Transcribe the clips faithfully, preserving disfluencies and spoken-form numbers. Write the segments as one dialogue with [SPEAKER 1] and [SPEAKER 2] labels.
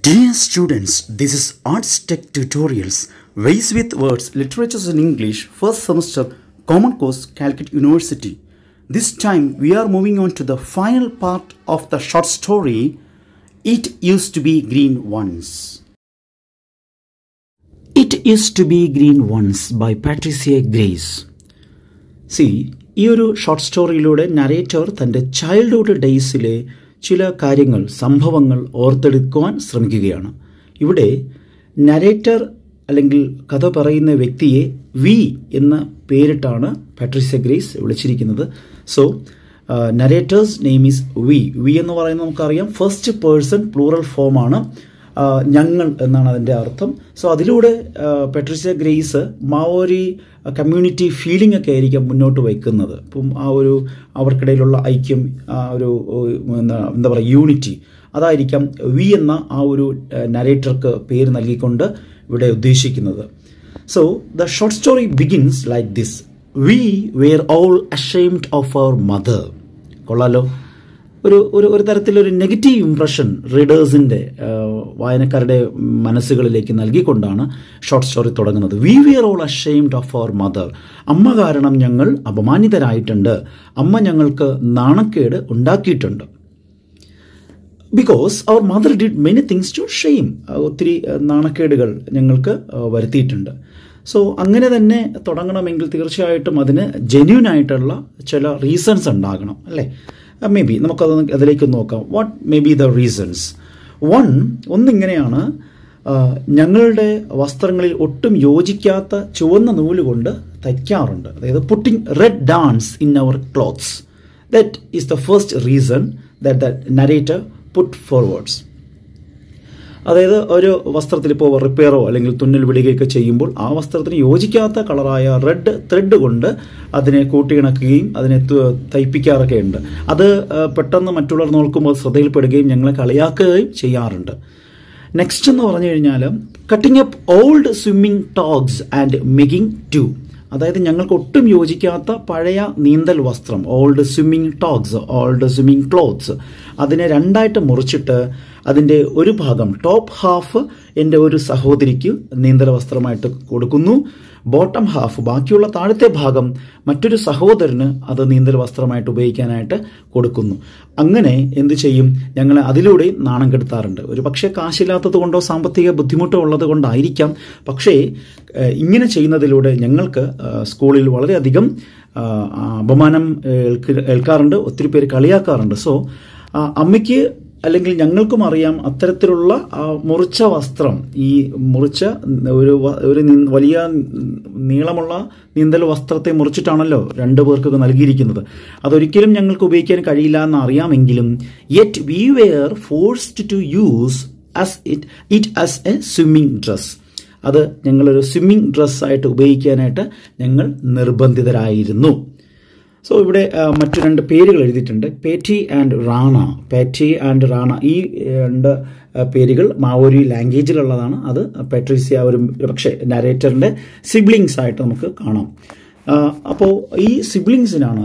[SPEAKER 1] Dear students, this is Arts Tech Tutorials, Ways with Words, Literatures in English, first semester, Common Course, Calicut University. This time we are moving on to the final part of the short story, It Used to Be Green Once. It Used to Be Green Once by Patricia Grace. See, ഈ ഒരു short സ്റ്റോറിയിലൂടെ narrator തൻ്റെ childhood ഡേയ്സിലെ ചില കാര്യങ്ങൾ സംഭവങ്ങൾ ഓർത്തെടുക്കുവാൻ ശ്രമിക്കുകയാണ്. ഇവിടെ നരേറ്റർ അല്ലെങ്കിൽ കഥ പറയുന്ന വ്യക്തിയെ വി എന്ന പേരിട്ടാണ് പാട്രിഷ്യ ഗ്രേസ് വിളിച്ചിരിക്കുന്നത്. So narrator's name is we. We എന്ന് പറയുന്നത് നമുക്കറിയാം ഫസ്റ്റ് പേഴ്സൺ പ്ലൂറൽ ഫോമാണ്, ഞങ്ങൾ എന്നാണ് അതിൻ്റെ അർത്ഥം. സോ അതിലൂടെ Patricia Grace Maori community feeling ഒക്കെ ആയിരിക്കും മുന്നോട്ട് വയ്ക്കുന്നത്. അപ്പം ആ ഒരു അവർക്കിടയിലുള്ള ഐക്യം, ആ ഒരു എന്താ എന്താ പറയുക യൂണിറ്റി, അതായിരിക്കാം വി എന്ന ആ ഒരു നരേറ്റർക്ക് പേര് നൽകിക്കൊണ്ട് ഇവിടെ ഉദ്ദേശിക്കുന്നത്. So the short story begins like this: we were all ashamed of our mother. കൊള്ളാലോ, ഒരു ഒരു ഒരു തരത്തിലൊരു നെഗറ്റീവ് ഇംപ്രഷൻ റീഡേഴ്സിൻ്റെ വായനക്കാരുടെ മനസ്സുകളിലേക്ക് നൽകിക്കൊണ്ടാണ് ഷോർട്ട് സ്റ്റോറി തുടങ്ങുന്നത്. We were all ashamed of our mother. അമ്മ കാരണം ഞങ്ങൾ അപമാനിതരായിട്ടുണ്ട്, അമ്മ ഞങ്ങൾക്ക് നാണക്കേട് ഉണ്ടാക്കിയിട്ടുണ്ട്. Because our mother did many things to shame. ഒത്തിരി നാണക്കേടുകൾ ഞങ്ങൾക്ക് വരുത്തിയിട്ടുണ്ട്. സോ അങ്ങനെ തന്നെ തുടങ്ങണമെങ്കിൽ തീർച്ചയായിട്ടും അതിന് ജെന്യൂൻ ആയിട്ടുള്ള ചില റീസൺസ് ഉണ്ടാകണം, അല്ലേ? മേ ബി നമുക്കത് അതിലേക്ക് നോക്കാം. What may be the reasons? One ഒന്നിങ്ങനെയാണ്, ഞങ്ങളുടെ വസ്ത്രങ്ങളിൽ ഒട്ടും യോജിക്കാത്ത ചുവന്ന നൂല് കൊണ്ട് തയ്ക്കാറുണ്ട്. അതായത് putting red darns in our clothes. That is the first reason that the narrator put forwards. അതായത് ഒരു വസ്ത്രത്തിൽ ഇപ്പോൾ റിപ്പയറോ അല്ലെങ്കിൽ തുന്നൽ വിടുകയൊക്കെ ചെയ്യുമ്പോൾ ആ വസ്ത്രത്തിന് യോജിക്കാത്ത കളറായ റെഡ് ത്രെഡ് കൊണ്ട് അതിനെ കൂട്ടിയിണക്കുകയും അതിനെ തയ്പ്പിക്കാറൊക്കെ ഉണ്ട്. അത് പെട്ടെന്ന് മറ്റുള്ളവർ നോക്കുമ്പോൾ ശ്രദ്ധയിൽപ്പെടുകയും ഞങ്ങളെ കളിയാക്കുകയും ചെയ്യാറുണ്ട്. നെക്സ്റ്റ് എന്ന് പറഞ്ഞു കഴിഞ്ഞാൽ cutting up old swimming togs and making two. അതായത് ഞങ്ങൾക്ക് ഒട്ടും യോജിക്കാത്ത പഴയ നീന്തൽ വസ്ത്രം, old swimming togs, old swimming clothes, അതിനെ രണ്ടായിട്ട് മുറിച്ചിട്ട് അതിൻ്റെ ഒരു ഭാഗം ടോപ്പ് ഹാഫ് എൻ്റെ ഒരു സഹോദരിക്ക് നീന്തൽ വസ്ത്രമായിട്ട് കൊടുക്കുന്നു, ബോട്ടം ഹാഫ് ബാക്കിയുള്ള താഴത്തെ ഭാഗം മറ്റൊരു സഹോദരന് അത് നീന്തൽ വസ്ത്രമായിട്ട് ഉപയോഗിക്കാനായിട്ട് കൊടുക്കുന്നു. അങ്ങനെ എന്ത് ചെയ്യും, ഞങ്ങളെ അതിലൂടെ നാണം കെടുത്താറുണ്ട്. ഒരു പക്ഷേ കാശില്ലാത്തത് കൊണ്ടോ സാമ്പത്തിക ബുദ്ധിമുട്ടോ ഉള്ളത് കൊണ്ടായിരിക്കാം. പക്ഷേ ഇങ്ങനെ ചെയ്യുന്നതിലൂടെ ഞങ്ങൾക്ക് സ്കൂളിൽ വളരെയധികം അപമാനം ഏൽക്കാറുണ്ട്, ഒത്തിരി പേര് കളിയാക്കാറുണ്ട്. സോ അമ്മയ്ക്ക് അല്ലെങ്കിൽ ഞങ്ങൾക്കും അറിയാം അത്തരത്തിലുള്ള മുറിച്ച വസ്ത്രം, ഈ മുറിച്ച ഒരു ഒരു വലിയ നീളമുള്ള നീന്തൽ വസ്ത്രത്തെ മുറിച്ചിട്ടാണല്ലോ രണ്ടു പേർക്കൊക്കെ നൽകിയിരിക്കുന്നത്. അതൊരിക്കലും ഞങ്ങൾക്ക് ഉപയോഗിക്കാൻ കഴിയില്ല എന്ന് അറിയാമെങ്കിലും yet we were forced to use as it it as a swimming dress. അത് ഞങ്ങളൊരു സ്വിമ്മിങ് ഡ്രസ്സായിട്ട് ഉപയോഗിക്കാനായിട്ട് ഞങ്ങൾ നിർബന്ധിതരായിരുന്നു. സോ ഇവിടെ മറ്റു രണ്ട് പേരുകൾ എഴുതിയിട്ടുണ്ട്, Peti and Rana. Peti and Rana ഈ രണ്ട് പേരുകൾ മാവോരി ലാംഗ്വേജിലുള്ളതാണ്. അത് പാട്രിഷ്യ ഒരു പക്ഷേ നരേറ്ററിൻ്റെ സിബ്ലിങ്സ് ആയിട്ട് നമുക്ക് കാണാം. അപ്പോൾ ഈ സിബ്ലിങ്സിനാണ്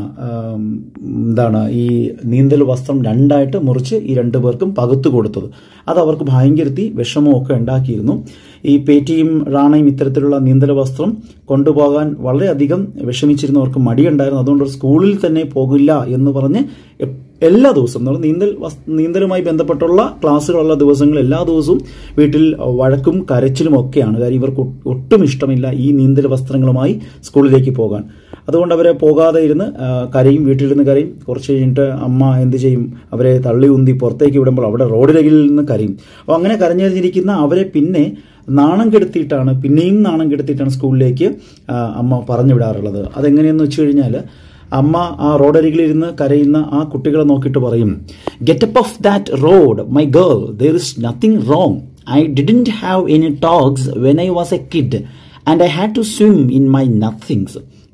[SPEAKER 1] എന്താണ് ഈ നീന്തൽ വസ്ത്രം രണ്ടായിട്ട് മുറിച്ച് ഈ രണ്ടു പേർക്കും പകുത്തു കൊടുത്തത്. അത് അവർക്ക് ഭയങ്കരത്തി വിഷമമൊക്കെ ഉണ്ടാക്കിയിരുന്നു. ഈ പേറ്റിയും റാണയും ഇത്തരത്തിലുള്ള നീന്തൽ വസ്ത്രം കൊണ്ടുപോകാൻ വളരെയധികം വിഷമിച്ചിരുന്നവർക്ക് മടിയുണ്ടായിരുന്നു. അതുകൊണ്ട് സ്കൂളിൽ തന്നെ പോകില്ല എന്ന് പറഞ്ഞ് എല്ലാ ദിവസവും നമ്മൾ നീന്തൽ നീന്തലുമായി ബന്ധപ്പെട്ടുള്ള ക്ലാസ്സുകളുള്ള ദിവസങ്ങൾ എല്ലാ ദിവസവും വീട്ടിൽ വഴക്കും കരച്ചിലും ഒക്കെയാണ്. കാര്യം ഇവർക്ക് ഒട്ടും ഇഷ്ടമില്ല ഈ നീന്തൽ വസ്ത്രങ്ങളുമായി സ്കൂളിലേക്ക് പോകാൻ. അതുകൊണ്ട് അവരെ പോകാതെ ഇരുന്ന് കരയും, വീട്ടിലിരുന്ന് കരയും. കുറച്ച് കഴിഞ്ഞിട്ട് അമ്മ എന്ത് ചെയ്യും, അവരെ തള്ളി ഉന്തി പുറത്തേക്ക് വിടുമ്പോൾ അവിടെ റോഡിലകിൽ നിന്ന് കരയും. അപ്പോൾ അങ്ങനെ കരഞ്ഞിരിക്കുന്ന അവരെ പിന്നെ നാണം കെടുത്തിയിട്ടാണ് പിന്നെയും നാണം കെടുത്തിയിട്ടാണ് സ്കൂളിലേക്ക് അമ്മ പറഞ്ഞു വിടാറുള്ളത്. അതെങ്ങനെയെന്ന് വെച്ച് കഴിഞ്ഞാൽ അമ്മ ആ റോഡരികിലിരുന്ന് കരയുന്ന ആ കുട്ടികളെ നോക്കിയിട്ട് പറയും, get up off that road my girl, there is nothing wrong. I didn't have any togs when I was a kid and I had to swim in my nothings.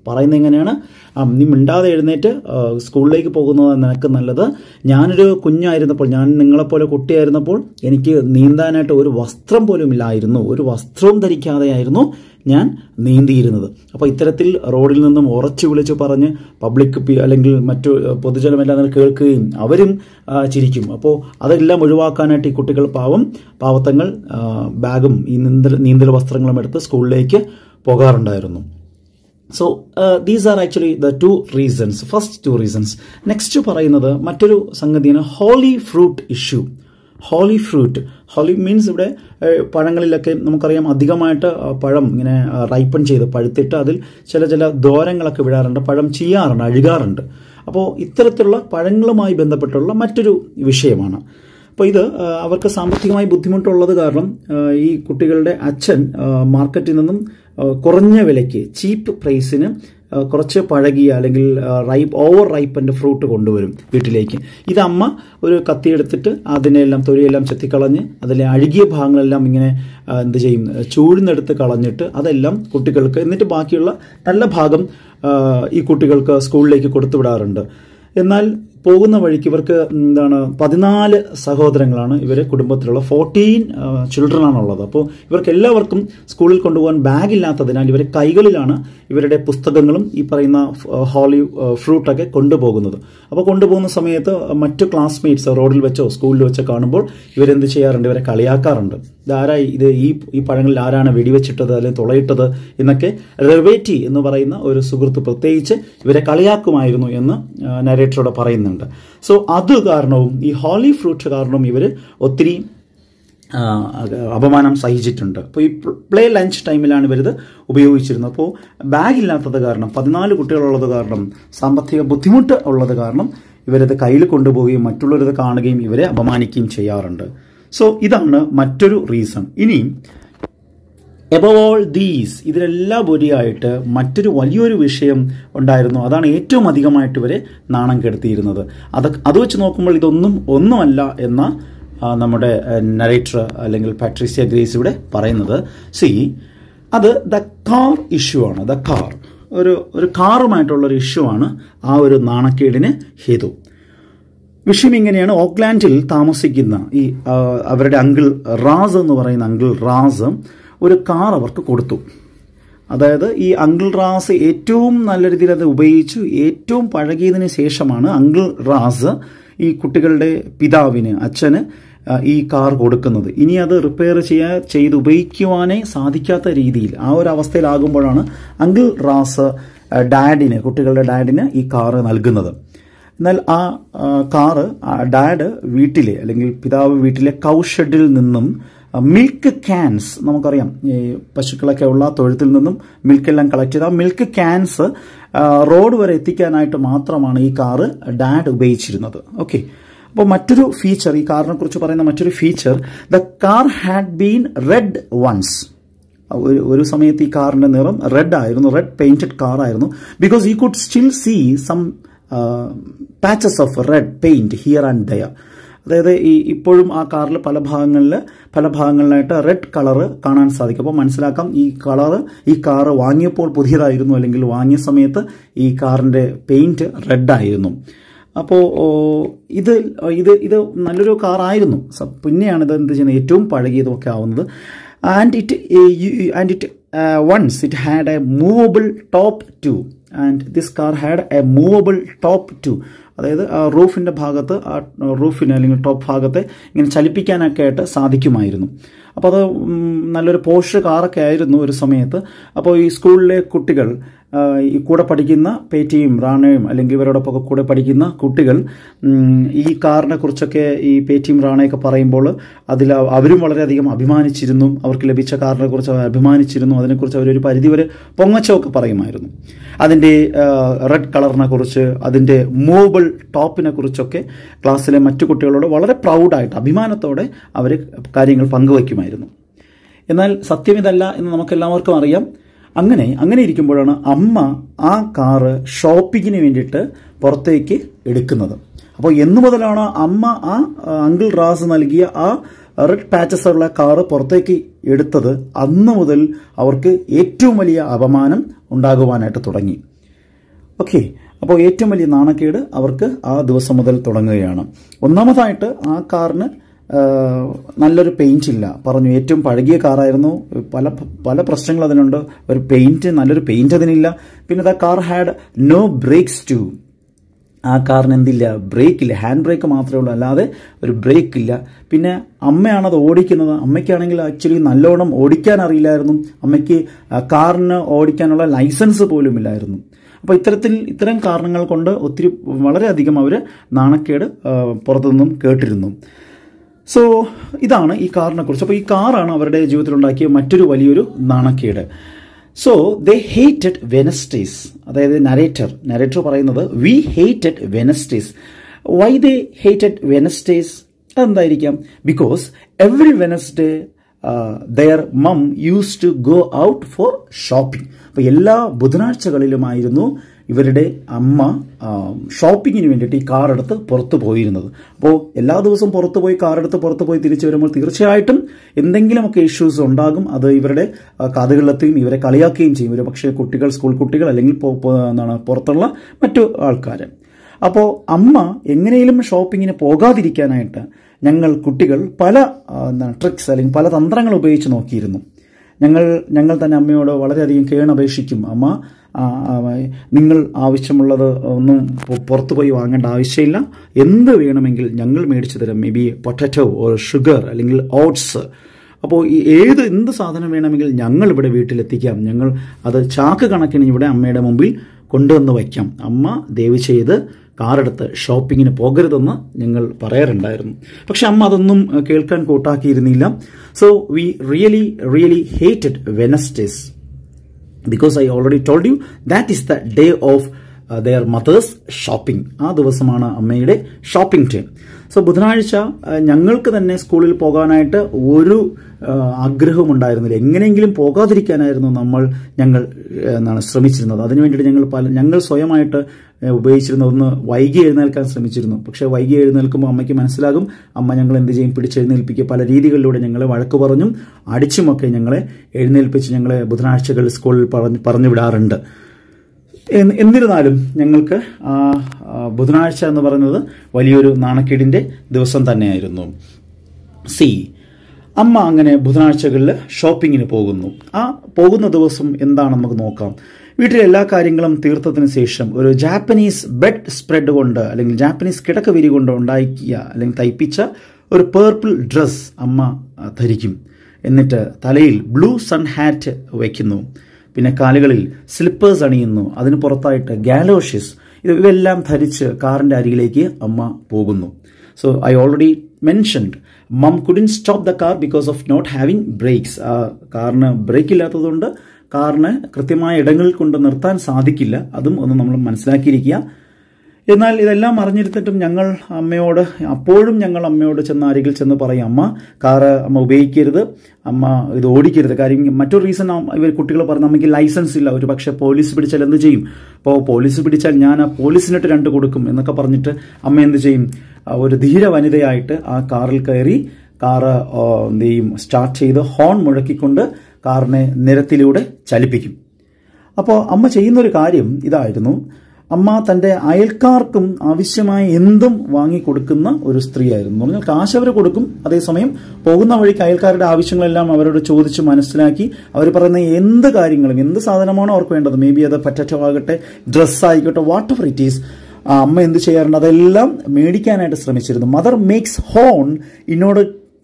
[SPEAKER 1] പറയുന്നത് എങ്ങനെയാണ്? നീ മിണ്ടാതെ എഴുന്നേറ്റ് സ്കൂളിലേക്ക് പോകുന്നത് നിനക്ക് നല്ലത്. ഞാനൊരു കുഞ്ഞായിരുന്നപ്പോൾ, ഞാൻ നിങ്ങളെപ്പോലെ കുട്ടിയായിരുന്നപ്പോൾ എനിക്ക് നീന്താനായിട്ട് ഒരു വസ്ത്രം പോലും ഇല്ലായിരുന്നു, ഒരു വസ്ത്രവും ധരിക്കാതെയായിരുന്നു ഞാൻ നീന്തിയിരുന്നത്. അപ്പോൾ ഇത്തരത്തിൽ റോഡിൽ നിന്നും ഉറച്ചു വിളിച്ച് പറഞ്ഞ് പബ്ലിക് അല്ലെങ്കിൽ മറ്റു പൊതുജനമെല്ലാം കേൾക്കുകയും അവരും ചിരിക്കും. അപ്പോൾ അതെല്ലാം ഒഴിവാക്കാനായിട്ട് ഈ കുട്ടികൾ പാവം പാവത്തങ്ങൾ ബാഗും ഈ നീന്തൽ നീന്തൽ വസ്ത്രങ്ങളും എടുത്ത് സ്കൂളിലേക്ക് പോകാറുണ്ടായിരുന്നു. So these are actually the two reasons, first two reasons. Next പറയുന്നത് മറ്റൊരു സംഗതിയാണ് holy fruit issue. Holy fruit, holy means ഇവിടെ പഴങ്ങളിലൊക്കെ നമുക്കറിയാം അധികമായിട്ട് പഴം ഇങ്ങനെ റൈപ്പൺ ചെയ്ത് പഴുത്തിട്ട് അതിൽ ചില ചില ദ്വാരങ്ങളൊക്കെ വിടാറുണ്ട്, പഴം ചീയാറുണ്ട്, അഴുകാറുണ്ട്. അപ്പോൾ ഇത്തരത്തിലുള്ള പഴങ്ങളുമായി ബന്ധപ്പെട്ടുള്ള മറ്റൊരു വിഷയമാണ്. അപ്പോൾ ഇത് അവർക്ക് സാമ്പത്തികമായി ബുദ്ധിമുട്ടുള്ളത് കാരണം ഈ കുട്ടികളുടെ അച്ഛൻ മാർക്കറ്റിൽ നിന്നും കുറഞ്ഞ വിലയ്ക്ക് ചീപ്പ് പ്രൈസിന് കുറച്ച് പഴകിയ അല്ലെങ്കിൽ റൈപ്പ് ഓവർ റൈപ്പൻ്റെ ഫ്രൂട്ട് കൊണ്ടുവരും വീട്ടിലേക്ക്. ഇത് അമ്മ ഒരു കത്തിയെടുത്തിട്ട് അതിനെല്ലാം തൊലിയെല്ലാം ചെത്തിക്കളഞ്ഞ് അതിലെ അഴുകിയ ഭാഗങ്ങളെല്ലാം ഇങ്ങനെ എന്ത് ചെയ്യും, ചൂഴ്ന്നെടുത്ത് കളഞ്ഞിട്ട് അതെല്ലാം കുട്ടികൾക്ക്, എന്നിട്ട് ബാക്കിയുള്ള നല്ല ഭാഗം ഈ കുട്ടികൾക്ക് സ്കൂളിലേക്ക് കൊടുത്തുവിടാറുണ്ട്. എന്നാൽ പോകുന്ന വഴിക്ക് ഇവർക്ക് എന്താണ് പതിനാല് സഹോദരങ്ങളാണ് ഇവരെ കുടുംബത്തിലുള്ള ഫോർട്ടീൻ ചിൽഡ്രൻ ആണുള്ളത്. അപ്പോൾ ഇവർക്ക് എല്ലാവർക്കും സ്കൂളിൽ കൊണ്ടുപോകാൻ ബാഗ് ഇല്ലാത്തതിനാൽ ഇവരെ കൈകളിലാണ് ഇവരുടെ പുസ്തകങ്ങളും ഈ പറയുന്ന ഹോളി ഫ്രൂട്ടൊക്കെ കൊണ്ടുപോകുന്നത്. അപ്പോൾ കൊണ്ടുപോകുന്ന സമയത്ത് മറ്റു ക്ലാസ്മേറ്റ്സ് റോഡിൽ വെച്ചോ സ്കൂളിൽ വെച്ചോ കാണുമ്പോൾ ഇവരെന്ത് ചെയ്യാറുണ്ട്, ഇവരെ കളിയാക്കാറുണ്ട്. ഇതാരായി ഇത്, ഈ ഈ പഴങ്ങളിൽ ആരാണ് വെടിവെച്ചിട്ടത് അല്ലെങ്കിൽ തുളയിട്ടത് എന്നൊക്കെ റെവേറ്റി എന്ന് പറയുന്ന ഒരു സുഹൃത്ത് പ്രത്യേകിച്ച് ഇവരെ കളിയാക്കുമായിരുന്നു എന്ന് നരേറ്ററോട് പറയുന്നുണ്ട്. സോ അത് കാരണവും ഈ ഹോളി ഫ്രൂട്ട് കാരണവും ഇവർ ഒത്തിരി അപമാനം സഹിച്ചിട്ടുണ്ട്. അപ്പോൾ ഈ പ്ലേ ലഞ്ച് ടൈമിലാണ് ഇവരിത് ഉപയോഗിച്ചിരുന്നത്. അപ്പോൾ ബാഗ് ഇല്ലാത്തത് കാരണം, പതിനാല് കുട്ടികളുള്ളത് കാരണം, സാമ്പത്തിക ബുദ്ധിമുട്ട് ഉള്ളത് കാരണം ഇവരത് കയ്യിൽ കൊണ്ടുപോവുകയും മറ്റുള്ളവരത് കാണുകയും ഇവരെ അപമാനിക്കുകയും ചെയ്യാറുണ്ട്. സോ ഇതാണ് മറ്റൊരു റീസൺ. ഇനി എബവ് ഓൾ ദീസ്, ഇതിനെല്ലാം ഉപരിയായിട്ട് മറ്റൊരു വലിയൊരു വിഷയം ഉണ്ടായിരുന്നു. അതാണ് ഏറ്റവും അധികമായിട്ട് ഇവരെ നാണം കെടുത്തിയിരുന്നത്. അത് അത് വെച്ച് നോക്കുമ്പോൾ ഇതൊന്നും ഒന്നുമല്ല എന്ന നമ്മുടെ നരേറ്റർ അല്ലെങ്കിൽ പാട്രീസിയ ഗ്രേസ് ഇവിടെ പറയുന്നത്. സി, അത് ദ കാർ ഇഷ്യൂ ആണ്. ദ കാർ, ഒരു ഒരു കാറുമായിട്ടുള്ളൊരു ഇഷ്യൂ ആണ് ആ ഒരു നാണക്കേടിന് ഹേതു. വിഷയം ഇങ്ങനെയാണ്. ഓക്ലാൻഡിൽ താമസിക്കുന്ന ഈ അവരുടെ അങ്കിൾ റാസ് എന്ന് പറയുന്ന അങ്കിൾ റാസ് ഒരു കാർ അവർക്ക് കൊടുത്തു. അതായത് ഈ അങ്കിൾ റാസ് ഏറ്റവും നല്ല രീതിയിൽ അത് ഉപയോഗിച്ചു. ഏറ്റവും പഴകിയതിന് ശേഷമാണ് അങ്കിൾ റാസ് ഈ കുട്ടികളുടെ പിതാവിന്, അച്ഛന് ഈ കാർ കൊടുക്കുന്നത്. ഇനി അത് റിപ്പയർ ചെയ്യാൻ ചെയ്ത് ഉപയോഗിക്കുവാനേ സാധിക്കാത്ത രീതിയിൽ ആ ഒരു അവസ്ഥയിലാകുമ്പോഴാണ് അങ്കിൾ റാസ് ഡാഡിന്, കുട്ടികളുടെ ഡാഡിന് ഈ കാറ് നൽകുന്നത്. എന്നാൽ ആ കാറ് ഡാഡ് വീട്ടിലെ അല്ലെങ്കിൽ പിതാവ് വീട്ടിലെ കൗ ഷെഡിൽ നിന്നും മിൽക്ക് ക്യാൻസ്, നമുക്കറിയാം ഈ പശുക്കളൊക്കെ ഉള്ള തൊഴുത്തിൽ നിന്നും മിൽക്കെല്ലാം കളക്ട് ചെയ്ത് ആ മിൽക്ക് ക്യാൻസ് റോഡ് വരെ എത്തിക്കാനായിട്ട് മാത്രമാണ് ഈ കാറ് ഡാഡ് ഉപയോഗിച്ചിരുന്നത്. ഓക്കെ, അപ്പോൾ മറ്റൊരു ഫീച്ചർ, ഈ കാറിനെ കുറിച്ച് പറയുന്ന മറ്റൊരു feature, the car had been red once. ഒരു ഒരു സമയത്ത് ഈ കാറിന്റെ നിറം റെഡ് ആയിരുന്നു, റെഡ് പെയിന്റഡ് കാർ ആയിരുന്നു. Because you could still see some patches of red paint here and there. അതായത് ഈ ഇപ്പോഴും ആ കാറിൽ പല ഭാഗങ്ങളിൽ പല ഭാഗങ്ങളിലായിട്ട് റെഡ് കളറ് കാണാൻ സാധിക്കും. അപ്പോൾ മനസ്സിലാക്കാം ഈ കളറ് ഈ കാറ് വാങ്ങിയപ്പോൾ പുതിയതായിരുന്നു, അല്ലെങ്കിൽ വാങ്ങിയ സമയത്ത് ഈ കാറിന്റെ പെയിന്റ് റെഡായിരുന്നു. അപ്പോൾ ഇത് ഇത് ഇത് നല്ലൊരു കാറായിരുന്നു. പിന്നെയാണ് ഇത് എന്ത് ചെയ്യുന്നത്, ഏറ്റവും പഴകിയതുമൊക്കെ ആവുന്നത്. And it and it once it had a movable top too and this car had a movable top too. അതായത് റൂഫിൻ്റെ ഭാഗത്ത്, ആ റൂഫിന് അല്ലെങ്കിൽ ടോപ്പ് ഭാഗത്തെ ഇങ്ങനെ ചലിപ്പിക്കാനൊക്കെ ആയിട്ട് സാധിക്കുമായിരുന്നു. അപ്പോൾ അത് നല്ലൊരു പോഷ് കാറൊക്കെ ആയിരുന്നു ഒരു സമയത്ത്. അപ്പോൾ ഈ സ്കൂളിലെ കുട്ടികൾ, ഈ കൂടെ പഠിക്കുന്ന പേറ്റിയും റാണയും അല്ലെങ്കിൽ ഇവരോടൊപ്പം കൂടെ പഠിക്കുന്ന കുട്ടികൾ ഈ കാറിനെ കുറിച്ചൊക്കെ, ഈ പേറ്റിയും റാണയൊക്കെ പറയുമ്പോൾ അതിൽ അവരും വളരെയധികം അഭിമാനിച്ചിരുന്നു. അവർക്ക് ലഭിച്ച കാറിനെ കുറിച്ച് അവർ അഭിമാനിച്ചിരുന്നു. അതിനെക്കുറിച്ച് അവരൊരു പരിധിവരെ പൊങ്ങച്ചമൊക്കെ പറയുമായിരുന്നു. അതിൻ്റെ റെഡ് കളറിനെ കുറിച്ച്, അതിൻ്റെ മൂവബിൾ ടോപ്പിനെ കുറിച്ചൊക്കെ ക്ലാസ്സിലെ മറ്റു കുട്ടികളോട് വളരെ പ്രൗഡായിട്ട് അഭിമാനത്തോടെ അവർ കാര്യങ്ങൾ പങ്കുവയ്ക്കുമായിരുന്നു. എന്നാൽ സത്യം ഇതല്ല എന്ന് നമുക്കെല്ലാവർക്കും അറിയാം. അങ്ങനെ അങ്ങനെ ഇരിക്കുമ്പോഴാണ് അമ്മ ആ കാറ് ഷോപ്പിങ്ങിന് വേണ്ടിയിട്ട് പുറത്തേക്ക് എടുക്കുന്നത്. അപ്പോൾ എന്നു മുതലാണ് അമ്മ ആ അങ്കിൾ റാസ് നൽകിയ ആ റെഡ് പാച്ചസ് ഉള്ള കാറ് പുറത്തേക്ക് എടുത്തത്, അന്ന് മുതൽ അവർക്ക് ഏറ്റവും വലിയ അപമാനം ഉണ്ടാകുവാനായിട്ട് തുടങ്ങി. ഓക്കെ, അപ്പോൾ ഏറ്റവും വലിയ നാണക്കേട് അവർക്ക് ആ ദിവസം മുതൽ തുടങ്ങുകയാണ്. ഒന്നാമതായിട്ട് ആ കാറിന് നല്ലൊരു പെയിന്റ് ഇല്ല, പറഞ്ഞു ഏറ്റവും പഴകിയ കാറായിരുന്നു, പല പല പ്രശ്നങ്ങൾ അതിനുണ്ട്. ഒരു പെയിന്റ് നല്ലൊരു പെയിന്റ് അതിനില്ല. പിന്നെ the car had no brakes too, ആ കാറിന് എന്തില്ല, ബ്രേക്ക് ഇല്ല, ഹാൻഡ് ബ്രേക്ക് മാത്രമേ ഉള്ളൂ, അല്ലാതെ ഒരു ബ്രേക്ക് ഇല്ല. പിന്നെ അമ്മയാണത് ഓടിക്കുന്നത്, അമ്മയ്ക്കാണെങ്കിൽ ആക്ച്വലി നല്ലോണം ഓടിക്കാൻ അറിയില്ലായിരുന്നു, അമ്മയ്ക്ക് കാറിന് ഓടിക്കാനുള്ള ലൈസൻസ് പോലും ഇല്ലായിരുന്നു. അപ്പോൾ ഇത്തരത്തിൽ ഇത്തരം കാരണങ്ങൾ കൊണ്ട് ഒത്തിരി വളരെയധികം അവർ നാണക്കേട് പുറത്തുനിന്നും കേട്ടിരുന്നു. സോ ഇതാണ് ഈ കാറിനെ കുറിച്ച്. അപ്പോൾ ഈ കാറാണ് അവരുടെ ജീവിതത്തിലുണ്ടാക്കിയ മറ്റൊരു വലിയൊരു നാണക്കേട്. സോ ദേ ഹേറ്റഡ് വെനസ്ഡേസ്, അതായത് നരേറ്റർ നരേറ്റർ പറയുന്നത് we hated Wednesdays. Why they hated Wednesdays? അതെന്തായിരിക്കാം? Because every Wednesday their mum use to go out for shopping. അപ്പോൾ എല്ലാ ബുധനാഴ്ചകളിലുമായിരുന്നു ഇവരുടെ അമ്മ ഷോപ്പിങ്ങിന് വേണ്ടിയിട്ട് ഈ കാറെടുത്ത് പുറത്തു പോയിരുന്നത്. അപ്പോൾ എല്ലാ ദിവസവും പുറത്തു പോയി കാറെടുത്ത് പുറത്തു പോയി തിരിച്ചു വരുമ്പോൾ തീർച്ചയായിട്ടും എന്തെങ്കിലുമൊക്കെ ഇഷ്യൂസ് ഉണ്ടാകും. അത് ഇവരുടെ കാതുകളിലെത്തുകയും ഇവരെ കളിയാക്കുകയും ചെയ്യും. ഒരു പക്ഷേ കുട്ടികൾ, സ്കൂൾ കുട്ടികൾ, അല്ലെങ്കിൽ എന്താണ് പുറത്തുള്ള മറ്റു ആൾക്കാർ. അപ്പോൾ അമ്മ എങ്ങനെയും ഷോപ്പിങ്ങിന് പോകാതിരിക്കാനായിട്ട് ഞങ്ങൾ കുട്ടികൾ പല ട്രിക്സ് അല്ലെങ്കിൽ പല തന്ത്രങ്ങൾ ഉപയോഗിച്ച് നോക്കിയിരുന്നു. ഞങ്ങൾ ഞങ്ങൾ തന്നെ അമ്മയോട് വളരെയധികം കേണപേക്ഷിക്കും, അമ്മ നിങ്ങൾ ആവശ്യമുള്ളത് ഒന്നും പുറത്തു പോയി വാങ്ങേണ്ട ആവശ്യമില്ല, എന്ത് വേണമെങ്കിൽ ഞങ്ങൾ മേടിച്ചു തരാം, may be potato or sugar അല്ലെങ്കിൽ ഓട്സ്. അപ്പോൾ ഈ ഏത് എന്ത് സാധനം വേണമെങ്കിൽ ഞങ്ങൾ ഇവിടെ വീട്ടിലെത്തിക്കാം, ഞങ്ങൾ അത് ചാക്ക് കണക്കിന് ഇവിടെ അമ്മയുടെ മുമ്പിൽ കൊണ്ടുവന്ന് വയ്ക്കാം, അമ്മ ദയവ് ചെയ്ത് കാറെടുത്ത് ഷോപ്പിങ്ങിന് പോകരുതെന്ന് ഞങ്ങൾ പറയാറുണ്ടായിരുന്നു. പക്ഷെ അമ്മ അതൊന്നും കേൾക്കാൻ കൂട്ടാക്കിയിരുന്നില്ല. So we really really hated Wednesdays because I already told you that is the day of uh, their mother's shopping. ആ ദിവസമാണ് അമ്മയുടെ ഷോപ്പിംഗ് ടൈം. സോ ബുധനാഴ്ച ഞങ്ങൾക്ക് തന്നെ സ്കൂളിൽ പോകാനായിട്ട് ഒരു ആഗ്രഹവും ഉണ്ടായിരുന്നില്ല. എങ്ങനെയെങ്കിലും പോകാതിരിക്കാനായിരുന്നു നമ്മൾ ഞങ്ങൾ എന്താണ് ശ്രമിച്ചിരുന്നത്. അതിനു വേണ്ടിയിട്ട് ഞങ്ങൾ പല ഞങ്ങൾ സ്വയമായിട്ട് ഉപയോഗിച്ചിരുന്ന ഒന്ന് വൈകി എഴുന്നേൽക്കാൻ ശ്രമിച്ചിരുന്നു. പക്ഷേ വൈകി എഴുന്നേൽക്കുമ്പോൾ അമ്മയ്ക്ക് മനസ്സിലാകും, അമ്മ ഞങ്ങൾ എന്ത് ചെയ്യും, പിടിച്ചെഴുന്നേൽപ്പിക്കുക. പല രീതികളിലൂടെ ഞങ്ങളെ വഴക്ക് പറഞ്ഞും അടിച്ചുമൊക്കെ ഞങ്ങളെ എഴുന്നേൽപ്പിച്ച് ഞങ്ങളെ ബുധനാഴ്ചകൾ സ്കൂളിൽ പറഞ്ഞു പറഞ്ഞു വിടാറുണ്ട്. എന്നിരുന്നാലും ഞങ്ങൾക്ക് ബുധനാഴ്ച എന്ന് പറയുന്നത് വലിയൊരു നാണക്കേടിൻ്റെ ദിവസം തന്നെയായിരുന്നു. സി അമ്മ അങ്ങനെ ബുധനാഴ്ചകളിൽ ഷോപ്പിങ്ങിന് പോകുന്നു. ആ പോകുന്ന ദിവസം എന്താണ് നമുക്ക് നോക്കാം. വീട്ടിലെ എല്ലാ കാര്യങ്ങളും തീർത്തതിന് ശേഷം ഒരു ജാപ്പനീസ് ബെഡ് സ്പ്രെഡ് കൊണ്ട് അല്ലെങ്കിൽ ജാപ്പനീസ് കിടക്കവിരി കൊണ്ട് ഉണ്ടാക്കിയ അല്ലെങ്കിൽ തയ്പ്പിച്ച ഒരു പേർപ്പിൾ ഡ്രസ് അമ്മ ധരിക്കും. എന്നിട്ട് തലയിൽ ബ്ലൂ സൺ ഹാറ്റ് വയ്ക്കുന്നു. പിന്നെ കാലുകളിൽ സ്ലിപ്പേഴ്സ് അണിയുന്നു. അതിന് പുറത്തായിട്ട് ഗാലോഷ്യസ്, ഇവയെല്ലാം ധരിച്ച് കാറിൻ്റെ അരികിലേക്ക് അമ്മ പോകുന്നു. So I already mentioned mum couldn't stop the car because of not having brakes. ആ കാറിന് ബ്രേക്ക് ഇല്ലാത്തതുകൊണ്ട് കാറിന് കൃത്യമായ ഇടങ്ങളിൽ കൊണ്ട് നിർത്താൻ സാധിക്കില്ല. അതും ഒന്ന് നമ്മൾ മനസ്സിലാക്കിയിരിക്കുക. എന്നാൽ ഇതെല്ലാം അറിഞ്ഞിരുന്നിട്ടും ഞങ്ങൾ അമ്മയോട് അപ്പോഴും ഞങ്ങൾ അമ്മയോട് ചെന്ന് അരികിൽ ചെന്ന് പറയും, അമ്മ കാറ് അമ്മ ഉപയോഗിക്കരുത്, അമ്മ ഇത് ഓടിക്കരുത്. കാര്യം മറ്റൊരു റീസൺ ഇവർ കുട്ടികൾ പറഞ്ഞു, അമ്മയ്ക്ക് ലൈസൻസ് ഇല്ല, ഒരു പക്ഷേ പോലീസ് പിടിച്ചാൽ എന്ത് ചെയ്യും, അപ്പോൾ പോലീസ് പിടിച്ചാൽ ഞാൻ ആ പോലീസിനിട്ട് രണ്ട് കൊടുക്കും എന്നൊക്കെ പറഞ്ഞിട്ട് അമ്മ എന്ത് ചെയ്യും, ഒരു ധീര വനിതയായിട്ട് ആ കാറിൽ കയറി കാറ് എന്ത് ചെയ്യും, സ്റ്റാർട്ട് ചെയ്ത് ഹോൺ മുഴക്കിക്കൊണ്ട് കാറിനെ നിരത്തിലൂടെ ചലിപ്പിക്കും. അപ്പോൾ അമ്മ ചെയ്യുന്നൊരു കാര്യം ഇതായിരുന്നു, അമ്മ തൻ്റെ അയൽക്കാർക്കും ആവശ്യമായ എന്തും വാങ്ങിക്കൊടുക്കുന്ന ഒരു സ്ത്രീയായിരുന്നു. എന്ന് പറഞ്ഞാൽ കാശ് അവർ കൊടുക്കും, അതേസമയം പോകുന്ന വഴിക്ക് അയൽക്കാരുടെ ആവശ്യങ്ങളെല്ലാം അവരോട് ചോദിച്ച് മനസ്സിലാക്കി അവർ പറയുന്ന എന്ത് കാര്യങ്ങളും എന്ത് സാധനമാണോ അവർക്ക് വേണ്ടത്, മേ ബി അത് പറ്ററ്റോ ആകട്ടെ, ഡ്രസ്സ് ആയിക്കോട്ടെ, വാട്ട് എവർ ഇറ്റ് ഈസ്, അമ്മ എന്ത് ചെയ്യാറുണ്ട്, അതെല്ലാം മേടിക്കാനായിട്ട് ശ്രമിച്ചിരുന്നു. Mother makes horn in order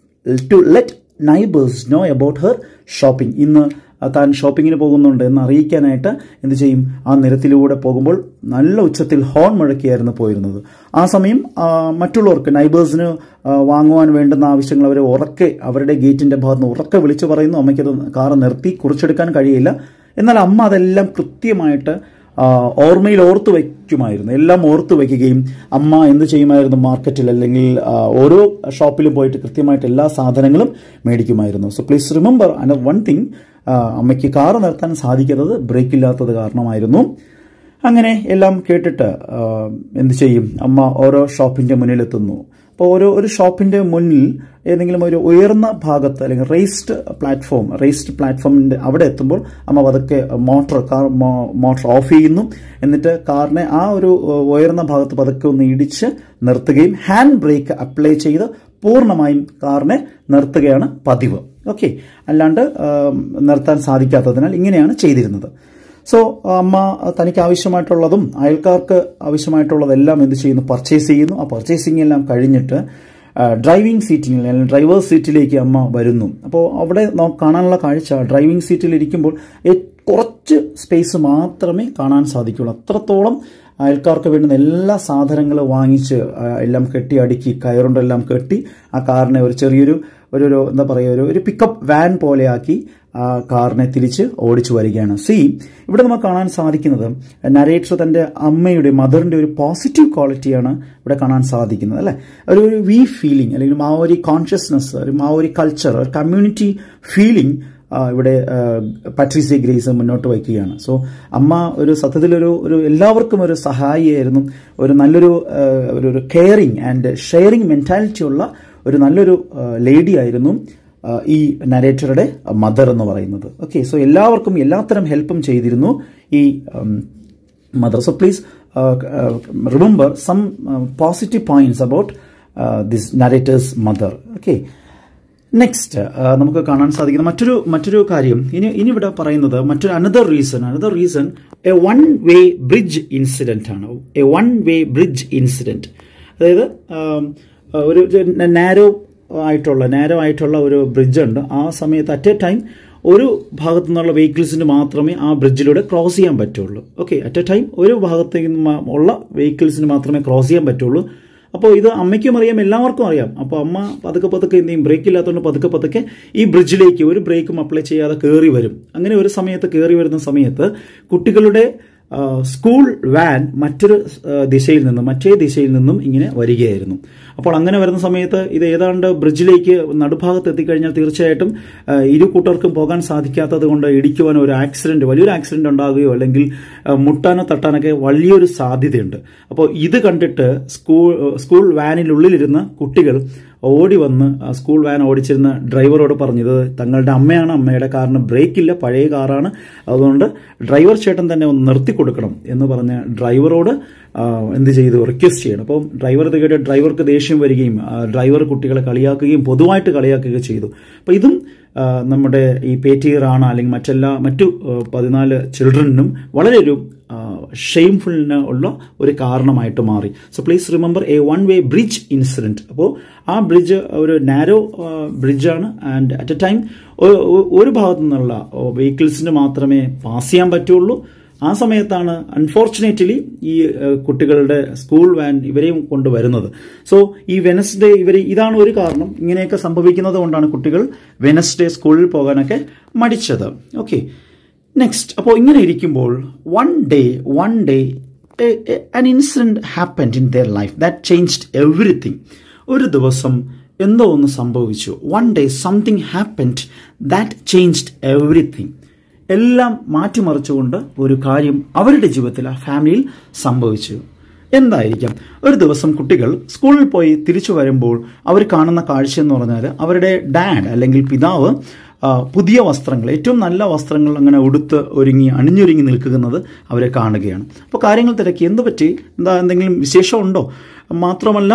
[SPEAKER 1] to let neighbours know about her shopping. ഇന്ന് താൻ ഷോപ്പിങ്ങിന് പോകുന്നുണ്ട് എന്ന് അറിയിക്കാനായിട്ട് എന്ത് ചെയ്യും, ആ നിരത്തിലൂടെ പോകുമ്പോൾ നല്ല ഉച്ചത്തിൽ ഹോൺ മുഴക്കിയായിരുന്നു പോയിരുന്നത്. ആ സമയം മറ്റുള്ളവർക്ക് നൈബേഴ്സിന് വാങ്ങുവാൻ വേണ്ടുന്ന ആവശ്യങ്ങൾ അവരെ ഉറക്കെ അവരുടെ ഗേറ്റിന്റെ ഭാഗത്ത് നിന്ന് ഉറക്കെ വിളിച്ചു പറയുന്നു. അമ്മയ്ക്കത് കാറ് നിർത്തി കുറിച്ചെടുക്കാൻ കഴിയില്ല. എന്നാൽ അമ്മ അതെല്ലാം കൃത്യമായിട്ട് ഓർമ്മയിൽ ഓർത്തു വയ്ക്കുമായിരുന്നു. എല്ലാം ഓർത്തു വയ്ക്കുകയും അമ്മ എന്ത് ചെയ്യുമായിരുന്നു, മാർക്കറ്റിൽ അല്ലെങ്കിൽ ഓരോ ഷോപ്പിലും പോയിട്ട് കൃത്യമായിട്ട് എല്ലാ സാധനങ്ങളും മേടിക്കുമായിരുന്നു. So please remember another one thing, അമ്മയ്ക്ക് കാറ് നിർത്താൻ സാധിക്കാത്തത് ബ്രേക്ക് ഇല്ലാത്തത് കാരണമായിരുന്നു. അങ്ങനെ എല്ലാം കേട്ടിട്ട് എന്ത് ചെയ്യും, അമ്മ ഓരോ ഷോപ്പിന്റെ മുന്നിലെത്തുന്നു. അപ്പോൾ ഓരോ ഒരു ഷോപ്പിന്റെ മുന്നിൽ ഏതെങ്കിലും ഒരു ഉയർന്ന ഭാഗത്ത് അല്ലെങ്കിൽ റേസ്ഡ് പ്ലാറ്റ്ഫോം റേസ്ഡ് പ്ലാറ്റ്ഫോമിന്റെ അവിടെ എത്തുമ്പോൾ അമ്മ പതുക്കെ മോട്ടോർ കാർ മോട്ടോർ ഓഫ് ചെയ്യുന്നു. എന്നിട്ട് കാറിനെ ആ ഒരു ഉയർന്ന ഭാഗത്ത് പതുക്കെ ഒന്ന് ഇടിച്ച് നിർത്തുകയും ഹാൻഡ് ബ്രേക്ക് അപ്ലൈ ചെയ്ത് പൂർണ്ണമായും കാറിനെ നിർത്തുകയാണ് പതിവ്. ഓക്കെ, അല്ലാണ്ട് നിർത്താൻ സാധിക്കാത്തതിനാൽ ഇങ്ങനെയാണ് ചെയ്തിരുന്നത്. സോ അമ്മ തനിക്ക് ആവശ്യമായിട്ടുള്ളതും അയൽക്കാർക്ക് ആവശ്യമായിട്ടുള്ളതെല്ലാം എന്ത് ചെയ്യുന്നു, പർച്ചേസ് ചെയ്യുന്നു. ആ പർച്ചേസിംഗ് എല്ലാം കഴിഞ്ഞിട്ട് ഡ്രൈവിംഗ് സീറ്റിൽ അല്ലെങ്കിൽ ഡ്രൈവേഴ്സ് സീറ്റിലേക്ക് അമ്മ വരുന്നു. അപ്പോൾ അവിടെ കാണാനുള്ള കാഴ്ച, ഡ്രൈവിംഗ് സീറ്റിൽ ഇരിക്കുമ്പോൾ കുറച്ച് സ്പേസ് മാത്രമേ കാണാൻ സാധിക്കുള്ളൂ. അത്രത്തോളം അയൽക്കാർക്ക് വേണ്ടുന്ന എല്ലാ സാധനങ്ങളും വാങ്ങിച്ച് എല്ലാം കെട്ടി അടുക്കി കയറുണ്ടെല്ലാം കെട്ടി ആ കാറിനെ ഒരു ചെറിയൊരു ഒരു എന്താ പറയുക ഒരു ഒരു പിക്കപ്പ് വാൻ പോലെയാക്കി ആ കാറിനെ തിരിച്ച് ഓടിച്ചു വരികയാണ്. സി ഇവിടെ നമുക്ക് കാണാൻ സാധിക്കുന്നത് നരേറ്റർ തന്റെ അമ്മയുടെ മദറിന്റെ ഒരു പോസിറ്റീവ് ക്വാളിറ്റിയാണ് ഇവിടെ കാണാൻ സാധിക്കുന്നത് അല്ലെ. ഒരു ഒരു വി ഫീലിംഗ് അല്ലെങ്കിൽ മാവോരി കോൺഷ്യസ്നസ്, ഒരു മാവോരി കൾച്ചർ, ഒരു കമ്മ്യൂണിറ്റി ഫീലിംഗ് ഇവിടെ പാട്രീസിയ ഗ്രേസ് മുന്നോട്ട് വയ്ക്കുകയാണ്. സോ അമ്മ ഒരു സത്യത്തിലൊരു ഒരു എല്ലാവർക്കും ഒരു സഹായിയായിരുന്നു. ഒരു നല്ലൊരു ഒരു കെയറിങ് ആൻഡ് ഷെയറിങ് മെന്റാലിറ്റി ഉള്ള ഒരു നല്ലൊരു ലേഡി ആയിരുന്നു ഈ നരേറ്ററുടെ മദർ എന്ന് പറയുന്നത്. ഓക്കെ, സോ എല്ലാവർക്കും എല്ലാത്തരം ഹെൽപ്പും ചെയ്തിരുന്നു ഈ mother. So please remember some positive points about this narrator's mother. Okay, next നമുക്ക് കാണാൻ സാധിക്കുന്ന മറ്റൊരു മറ്റൊരു കാര്യം ഇനി ഇനി ഇവിടെ പറയുന്നത് മറ്റൊരു another reason another reason a one way bridge incident ആണ്. A one way bridge incident, അതായത് ഒരു നാരോ ആയിട്ടുള്ള നാരോ ആയിട്ടുള്ള ഒരു ബ്രിഡ്ജ് ഉണ്ട്. ആ സമയത്ത് അറ്റ് എ ടൈം ഒരു ഭാഗത്തു നിന്നുള്ള വെഹിക്കിൾസിന് മാത്രമേ ആ ബ്രിഡ്ജിലൂടെ ക്രോസ് ചെയ്യാൻ പറ്റുള്ളൂ. ഓക്കെ, അറ്റ് എ ടൈം ഒരു ഭാഗത്തേക്ക് ഉള്ള വെഹിക്കിൾസിന് മാത്രമേ ക്രോസ് ചെയ്യാൻ പറ്റുള്ളൂ. അപ്പോൾ ഇത് അമ്മയ്ക്കും അറിയാം, എല്ലാവർക്കും അറിയാം. അപ്പോൾ അമ്മ പതുക്കെ പതുക്കെ എന്ത് ചെയ്യും, ബ്രേക്ക് ഇല്ലാത്തതുകൊണ്ട് പതുക്കെ പതുക്കെ ഈ ബ്രിഡ്ജിലേക്ക് ഒരു ബ്രേക്കും അപ്ലൈ ചെയ്യാതെ കയറി വരും. അങ്ങനെ ഒരു സമയത്ത് കയറി വരുന്ന സമയത്ത് കുട്ടികളുടെ സ്കൂൾ വാൻ മറ്റൊരു ദിശയിൽ നിന്നും മറ്റേ ദിശയിൽ നിന്നും ഇങ്ങനെ വരികയായിരുന്നു. അപ്പോൾ അങ്ങനെ വരുന്ന സമയത്ത് ഇത് ഏതാണ്ട് ബ്രിഡ്ജിലേക്ക് നടുഭാഗത്ത് എത്തിക്കഴിഞ്ഞാൽ തീർച്ചയായിട്ടും ഇരു കൂട്ടർക്കും പോകാൻ സാധിക്കാത്തത് കൊണ്ട് ഇടിക്കുവാനോ ഒരു ആക്സിഡന്റ് വലിയൊരു ആക്സിഡന്റ് ഉണ്ടാകുകയോ അല്ലെങ്കിൽ മുട്ടാനോ തട്ടാനൊക്കെ വലിയൊരു സാധ്യതയുണ്ട്. അപ്പോൾ ഇത് കണ്ടിട്ട് സ്കൂൾ സ്കൂൾ വാനിനുള്ളിലിരുന്ന കുട്ടികൾ ഓടി വന്ന് സ്കൂൾ വാൻ ഓടിച്ചിരുന്ന ഡ്രൈവറോട് പറഞ്ഞത് തങ്ങളുടെ അമ്മയാണ്, അമ്മയുടെ കാറിന് ബ്രേക്കില്ല, പഴയ കാറാണ്, അതുകൊണ്ട് ഡ്രൈവർ ചേട്ടൻ തന്നെ ഒന്ന് നിർത്തി കൊടുക്കണം എന്ന് പറഞ്ഞ് ഡ്രൈവറോട് എന്ത് ചെയ്തു, റിക്വസ്റ്റ് ചെയ്യണം. അപ്പം ഡ്രൈവർ തികട്ടെ ഡ്രൈവർക്ക് ദേഷ്യം വരികയും ഡ്രൈവർ കുട്ടികളെ കളിയാക്കുകയും പൊതുവായിട്ട് കളിയാക്കുകയും ചെയ്തു. അപ്പം ഇതും നമ്മുടെ ഈ പേറ്റിയറാണ് അല്ലെങ്കിൽ മറ്റെല്ലാ മറ്റു പതിനാല് ചിൽഡ്രനും വളരെ ഒരു ഷെയിംഫുള്ളിന് ഉള്ള ഒരു കാരണമായിട്ട് മാറി. So please remember a one way bridge incident. അപ്പോൾ ആ ബ്രിഡ്ജ് ഒരു നാരോ ബ്രിഡ്ജാണ് ആൻഡ് അറ്റ് എ ടൈം ഒരു ഭാഗത്തു നിന്നുള്ള വെഹിക്കിൾസിന് മാത്രമേ പാസ് ചെയ്യാൻ പറ്റുള്ളൂ. ആ സമയത്താണ് അൺഫോർച്ചുനേറ്റ്ലി ഈ കുട്ടികളുടെ സ്കൂൾ വാൻ ഇവരെയും കൊണ്ടുവരുന്നത്. സോ ഈ വെനസ്ഡേ ഇവർ ഇതാണ് ഒരു കാരണം. ഇങ്ങനെയൊക്കെ സംഭവിക്കുന്നത് കൊണ്ടാണ് കുട്ടികൾ വെനസ്ഡേ സ്കൂളിൽ പോകാനൊക്കെ മടിച്ചത്. Okay, next. അപ്പോൾ ഇങ്ങനെ ഇരിക്കുമ്പോൾ one day one day an incident happened in their life that changed everything. ഒരു ദിവസം എന്തോ ഒന്ന് സംഭവിച്ചു. One day something happened that changed everything. എല്ലാം മാറ്റിമറിച്ചുകൊണ്ട് ഒരു കാര്യം അവരുടെ ജീവിതത്തിൽ ആ ഫാമിലിയിൽ സംഭവിച്ചു. എന്തായിരിക്കാം? ഒരു ദിവസം കുട്ടികൾ സ്കൂളിൽ പോയി തിരിച്ചു വരുമ്പോൾ അവർ കാണുന്ന കാഴ്ച എന്ന് പറഞ്ഞാൽ അവരുടെ ഡാഡ് അല്ലെങ്കിൽ പിതാവ് പുതിയ വസ്ത്രങ്ങൾ, ഏറ്റവും നല്ല വസ്ത്രങ്ങൾ അങ്ങനെ ഉടുത്ത് ഒരുങ്ങി അണിഞ്ഞൊരുങ്ങി നിൽക്കുന്നത് അവരെ കാണുകയാണ്. അപ്പോൾ കാര്യങ്ങൾ തിരക്കി, എന്ത് പറ്റി, എന്താ എന്തെങ്കിലും വിശേഷമുണ്ടോ? മാത്രമല്ല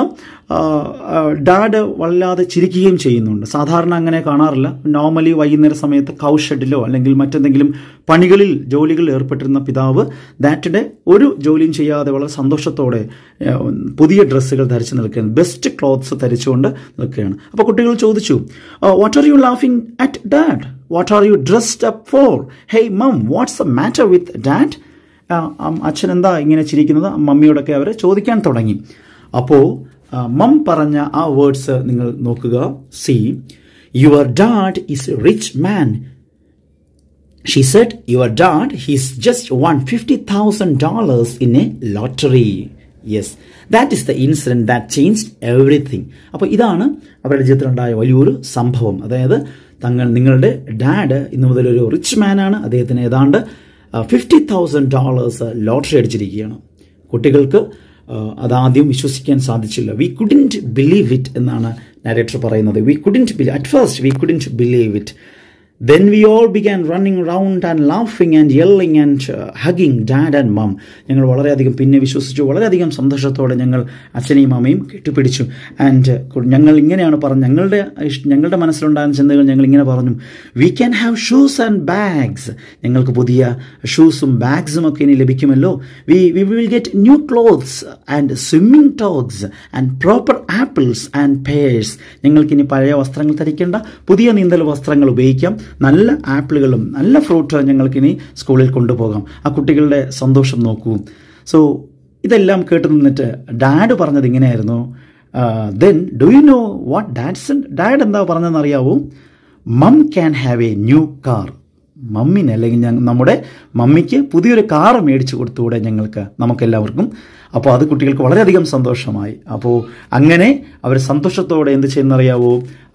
[SPEAKER 1] ഡാഡ് വല്ലാതെ ചിരിക്കുകയും ചെയ്യുന്നുണ്ട്. സാധാരണ അങ്ങനെ കാണാറില്ല. നോർമലി വൈകുന്നേര സമയത്ത് കൗ ഷെഡിലോ അല്ലെങ്കിൽ മറ്റെന്തെങ്കിലും പണികളിൽ ജോലികളിൽ ഏർപ്പെട്ടിരുന്ന പിതാവ് ദാറ്റ് ഡേ ഒരു ജോലിയും ചെയ്യാതെ വളരെ സന്തോഷത്തോടെ പുതിയ ഡ്രസ്സുകൾ ധരിച്ച് നിൽക്കുകയാണ്, ബെസ്റ്റ് ക്ലോത്ത്സ് ധരിച്ചുകൊണ്ട് നിൽക്കുകയാണ്. അപ്പോൾ കുട്ടികൾ ചോദിച്ചു, what are you laughing at dad? What are you dressed up for? Hey mum, what's the matter with dad? അച്ഛൻ എന്താ ഇങ്ങനെ ചിരിക്കുന്നത്? മമ്മിയോടൊക്കെ അവർ ചോദിക്കാൻ തുടങ്ങി. അപ്പോൾ മം പറഞ്ഞ ആ വേർഡ്സ് നിങ്ങൾ നോക്കുക. See, your dad is a rich man. She said, your dad he's just one fifty thousand dollars in a lottery. Yes, that is the incident that changed everything. അപ്പോൾ ഇതാണ് അവരുടെ ജീവിതത്തിലുണ്ടായ വലിയൊരു സംഭവം. അതായത് തങ്ങൾ നിങ്ങളുടെ ഡാഡ് ഇന്നു മുതൽ ഒരു റിച്ച് മാനാണ്, അദ്ദേഹത്തിന് ഏതാണ്ട് ഫിഫ്റ്റി തൗസൻഡ് ഡോളേഴ്സ് ലോട്ടറി അടിച്ചിരിക്കുകയാണ്. കുട്ടികൾക്ക് അതാദ്യം വിശ്വസിക്കാൻ സാധിച്ചില്ല. വി കുഡിൻറ്റ് ബിലീവ് ഇറ്റ് എന്നാണ് നരേറ്റർ പറയുന്നത്. We couldn't believe at first we couldn't believe it. Then we all began running around and laughing and yelling and uh, hugging dad and mom. ഞങ്ങൾ വളരെയധികം പിന്നെ വിശ്വസിച്ചു. വളരെയധികം സന്തോഷത്തോടെ ഞങ്ങൾ അച്ഛനെയും അമ്മയും കെട്ടിപ്പിടിച്ചു. ആൻഡ് ഞങ്ങൾ ഇങ്ങനെയാണ് പറഞ്ഞു, ഞങ്ങളുടെ ഞങ്ങളുടെ മനസ്സിലുണ്ടാകുന്ന ചിന്തകൾ ഞങ്ങൾ ഇങ്ങനെ പറഞ്ഞു, we can have shoes and bags. ഞങ്ങൾക്ക് പുതിയ ഷൂസും ബാഗ്സും ഒക്കെ ഇനി ലഭിക്കുമല്ലോ. We we will get new clothes and swimming togs and proper apples and pears. ഞങ്ങൾക്കിനി പഴയ വസ്ത്രങ്ങൾ ധരിക്കേണ്ട, പുതിയ നീന്തൽ വസ്ത്രങ്ങൾ ഉപയോഗിക്കാം. നല്ല ആപ്പിളുകളും നല്ല ഫ്രൂട്ട് ഞങ്ങൾക്കിനി സ്കൂളിൽ കൊണ്ടുപോകാം. ആ കുട്ടികളുടെ സന്തോഷം നോക്കൂ. സോ ഇതെല്ലാം കേട്ട് നിന്നിട്ട് ഡാഡ് പറഞ്ഞത് ഇങ്ങനെയായിരുന്നു. Then do you know what dad's dad എന്താ പറഞ്ഞതെന്ന് അറിയാവോ? Mum can have a new car. മമ്മിന് അല്ലെങ്കിൽ ഞങ്ങൾ നമ്മുടെ മമ്മിക്ക് പുതിയൊരു കാർ മേടിച്ചു കൊടുത്തുകൂടെ ഞങ്ങൾക്ക്, നമുക്കെല്ലാവർക്കും. അപ്പോൾ അത് കുട്ടികൾക്ക് വളരെയധികം സന്തോഷമായി. അപ്പോൾ അങ്ങനെ അവർ സന്തോഷത്തോടെ എന്ത് ചെയ്യുന്നറിയാവോ?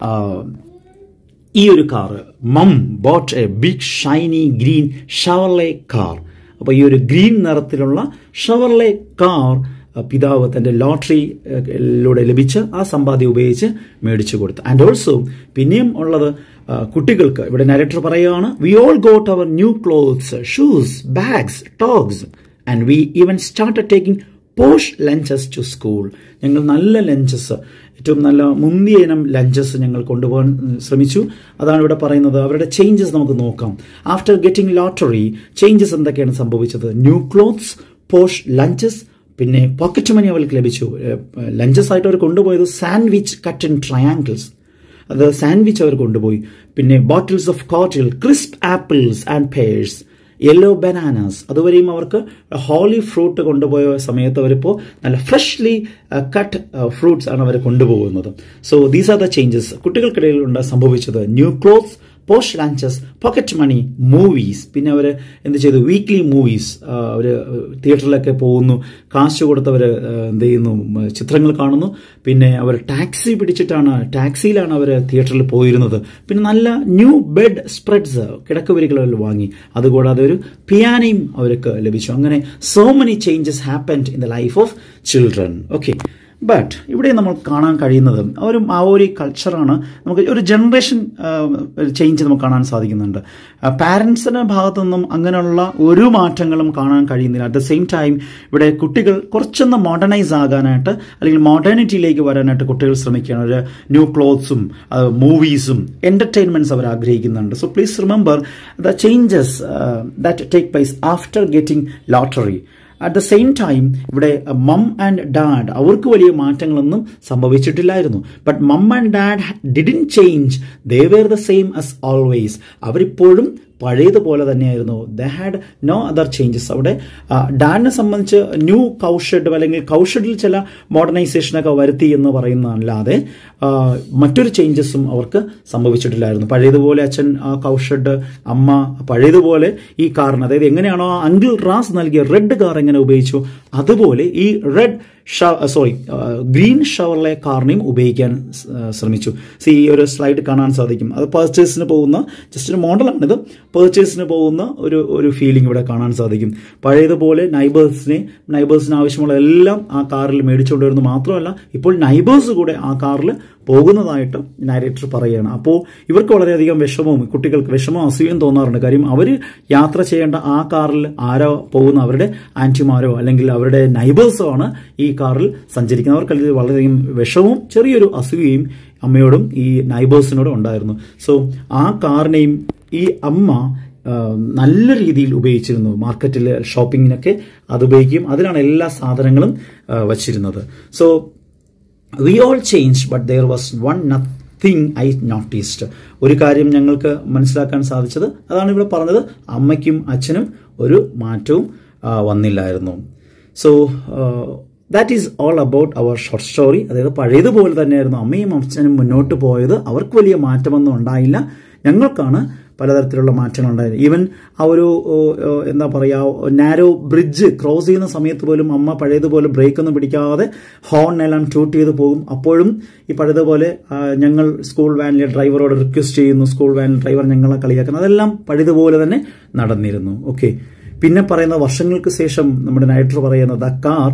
[SPEAKER 1] ഈ ഒരു car mum bought a big shiny green Chevrolet car. അപ്പോൾ ഈ ഒരു ഗ്രീൻ നിറത്തിലുള്ള ഷവർലെ കാർ പിതാവ് തൻ്റെ ലോട്ടറിയിലൂടെ ലഭിച്ച് ആ സമ്പാദ്യം ഉപയോഗിച്ച് മേടിച്ചു കൊടുത്തു. ആൻഡ് ഓൾസോ പിന്നെയും ഉള്ളത് കുട്ടികൾക്ക് ഇവിടെ നരേറ്റർ പറയുകയാണ്, we all got our new clothes, shoes, bags, togs and we even started taking posh lunches to school. ഞങ്ങൾ നല്ല ലഞ്ചസ്, ഏറ്റവും നല്ല മുന്തിയ ഇനം ലഞ്ചസ് ഞങ്ങൾ കൊണ്ടുപോകാൻ ശ്രമിച്ചു. അതാണ് ഇവിടെ പറയുന്നത്. അവരുടെ ചേഞ്ചസ് നമുക്ക് നോക്കാം. ആഫ്റ്റർ ഗെറ്റിംഗ് ലോട്ടറി ചേഞ്ചസ് എന്തൊക്കെയാണ് സംഭവിച്ചത്? ന്യൂ ക്ലോത്ത്സ്, പോഷ് ലഞ്ചസ്, പിന്നെ പോക്കറ്റ് മണി അവർക്ക് ലഭിച്ചു. ലഞ്ചസ് ആയിട്ട് അവർ കൊണ്ടുപോയത് സാൻഡ്വിച്ച് കട്ട് ഇൻ ട്രയാങ്കിൾസ്, അത് സാൻഡ്വിച്ച് അവർ കൊണ്ടുപോയി. പിന്നെ bottles of cordial, crisp apples and pears, yellow bananas. അതുവരെയും അവർക്ക് ഹോളി ഫ്രൂട്ട് കൊണ്ടുപോയ സമയത്ത് അവരിപ്പോൾ നല്ല ഫ്രഷ്ലി കട്ട് ഫ്രൂട്ട്സ് ആണ് അവർ കൊണ്ടുപോകുന്നത്. So these are the changes കുട്ടികൾക്കിടയിൽ ഉണ്ട് സംഭവിച്ചത്. New clothes, posh lunches, pocket money, movies. പിന്നെ അവർ എന്ത് ചെയ്തു? Weekly movies. അവർ തിയേറ്ററിലൊക്കെ പോകുന്നു, കാശ് കൊടുത്തവർ എന്ത് ചെയ്യുന്നു? ചിത്രങ്ങൾ കാണുന്നു. പിന്നെ അവർ ടാക്സി പിടിച്ചിട്ടാണ്, ടാക്സിയിലാണ് അവർ തിയേറ്ററിൽ പോയിരുന്നത്. പിന്നെ നല്ല ന്യൂ ബെഡ് സ്പ്രെഡ്സ്, കിടക്കവരികൾ വാങ്ങി. അതുകൂടാതെ ഒരു പിയാനയും അവർക്ക് ലഭിച്ചു. അങ്ങനെ so many changes happened in the life of children. Okay, but ഇവിടെ നമ്മൾ കാണാൻ കഴിയുന്നത് ഒരു ആ ഒരു കൾച്ചറാണ്. നമുക്ക് ഒരു ജനറേഷൻ ചേഞ്ച് നമുക്ക് കാണാൻ സാധിക്കുന്നുണ്ട്. പാരൻസിൻ്റെ ഭാഗത്തു നിന്നും അങ്ങനെയുള്ള ഒരു മാറ്റങ്ങളും കാണാൻ കഴിയുന്നില്ല. അറ്റ് ദ സെയിം ടൈം ഇവിടെ കുട്ടികൾ കുറച്ചൊന്ന് മോഡേണൈസ് ആകാനായിട്ട് അല്ലെങ്കിൽ മോഡേണിറ്റിയിലേക്ക് വരാനായിട്ട് കുട്ടികൾ ശ്രമിക്കുകയാണ്. ഒരു ന്യൂ ക്ലോത്ത്സും മൂവീസും എൻ്റർടൈൻമെൻറ്റ്സ് അവർ ആഗ്രഹിക്കുന്നുണ്ട്. So please remember the changes that take place after getting lottery. At the same time ഇവിടെ മം ആൻഡ് ഡാഡ് അവർക്ക് വലിയ മാറ്റങ്ങളൊന്നും സംഭവിച്ചിട്ടില്ലായിരുന്നു. But mum and dad didn't change, they were the same as always. അവരിപ്പോഴും പഴയതുപോലെ തന്നെയായിരുന്നു. They had no other changes. അവിടെ ഡാഡിനെ സംബന്ധിച്ച് ന്യൂ കൗഷഡ് അല്ലെങ്കിൽ കൗഷഡിൽ ചില മോഡേണൈസേഷനൊക്കെ വരുത്തി എന്ന് പറയുന്നതല്ലാതെ മറ്റൊരു ചേഞ്ചസും അവർക്ക് സംഭവിച്ചിട്ടില്ലായിരുന്നു. പഴയതുപോലെ അച്ഛൻ ആ കൗഷഡ്, അമ്മ പഴയതുപോലെ ഈ കാറിന്, അതായത് എങ്ങനെയാണോ അങ്കിൾ റാസ് നൽകിയ റെഡ് കാർ എങ്ങനെ ഉപയോഗിച്ചു അതുപോലെ ഈ റെഡ് സോറി ഗ്രീൻ ഷവർലെ കാറിനെയും ഉപയോഗിക്കാൻ ശ്രമിച്ചു. സി ഈ ഒരു സ്ലൈഡ് കാണാൻ സാധിക്കും. അത് പർച്ചേസിന് പോകുന്ന ജസ്റ്റ് ഒരു മോഡലാണിത്. പർച്ചേസിന് പോകുന്ന ഒരു ഒരു ഫീലിംഗ് ഇവിടെ കാണാൻ സാധിക്കും. പഴയതുപോലെ നൈബേഴ്സിനെ നൈബേഴ്സിന് ആവശ്യമുള്ള എല്ലാം ആ കാറിൽ മേടിച്ചുകൊണ്ട് വരുന്നു. മാത്രമല്ല ഇപ്പോൾ നൈബേഴ്സ് കൂടെ ആ കാറിൽ പോകുന്നതായിട്ട് നാരേറ്റർ പറയുകയാണ്. അപ്പോൾ ഇവർക്ക് വളരെയധികം വിഷമവും, കുട്ടികൾക്ക് വിഷമവും അസൂയം തോന്നാറുണ്ട്. കാര്യം അവർ യാത്ര ചെയ്യേണ്ട ആ കാറിൽ ആരോ പോകുന്ന അവരുടെ ആൻറ്റിമാരോ അല്ലെങ്കിൽ അവരുടെ നൈബേഴ്സോ ആണ് ഈ കാറിൽ സഞ്ചരിക്കുന്നത്. അവർക്ക് വളരെയധികം വിഷമവും ചെറിയൊരു അസൂയയും അമ്മയോടും ഈ നൈബേഴ്സിനോടും ഉണ്ടായിരുന്നു. സോ ആ കാറിനെയും ഈ അമ്മ നല്ല രീതിയിൽ ഉപയോഗിച്ചിരുന്നു. മാർക്കറ്റിൽ ഷോപ്പിങ്ങിനൊക്കെ അത് ഉപയോഗിക്കും. അതിലാണ് എല്ലാ സാധനങ്ങളും വച്ചിരുന്നത്. So we all change but there was one nothing I noticed. ഒരു കാര്യം ഞങ്ങൾക്ക് മനസ്സിലാക്കാൻ സാധിച്ചത് അതാണ് ഇവിടെ പറഞ്ഞത്, അമ്മയ്ക്കും അച്ഛനും ഒരു മാറ്റവും വന്നില്ലായിരുന്നു. So that is all about our short story. അതായത് പഴയതുപോലെ തന്നെയായിരുന്നു അമ്മയും അച്ഛനും മുന്നോട്ട് പോയത്. അവർക്ക് വലിയ മാറ്റമൊന്നും ഉണ്ടായില്ല. ഞങ്ങൾക്കാണ് പലതരത്തിലുള്ള മാറ്റങ്ങൾ ഉണ്ടായത്. ഈവൻ ആ ഒരു എന്താ പറയുക നാരോ ബ്രിഡ്ജ് ക്രോസ് ചെയ്യുന്ന സമയത്ത് പോലും അമ്മ പഴയതുപോലെ ബ്രേക്കൊന്നും പിടിക്കാതെ ഹോൺ എല്ലാം ട്യൂട്ട് ചെയ്ത് പോകും. അപ്പോഴും ഈ പഴയതുപോലെ ഞങ്ങൾ സ്കൂൾ വാനിലെ ഡ്രൈവറോട് റിക്വസ്റ്റ് ചെയ്യുന്നു, സ്കൂൾ വാനിൽ ഡ്രൈവർ ഞങ്ങളെ കളിയാക്കുന്നത്, അതെല്ലാം പഴയതുപോലെ തന്നെ നടന്നിരുന്നു. ഓക്കെ, പിന്നെ പറയുന്ന വർഷങ്ങൾക്ക് ശേഷം നമ്മുടെ നൈറ്റർ പറയുന്നത് ദ കാർ